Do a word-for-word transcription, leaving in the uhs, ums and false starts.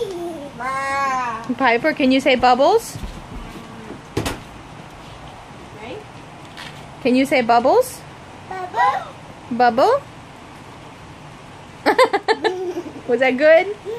Piper, can you say bubbles? Right? Can you say bubbles? Bubble. Bubble? Was that good?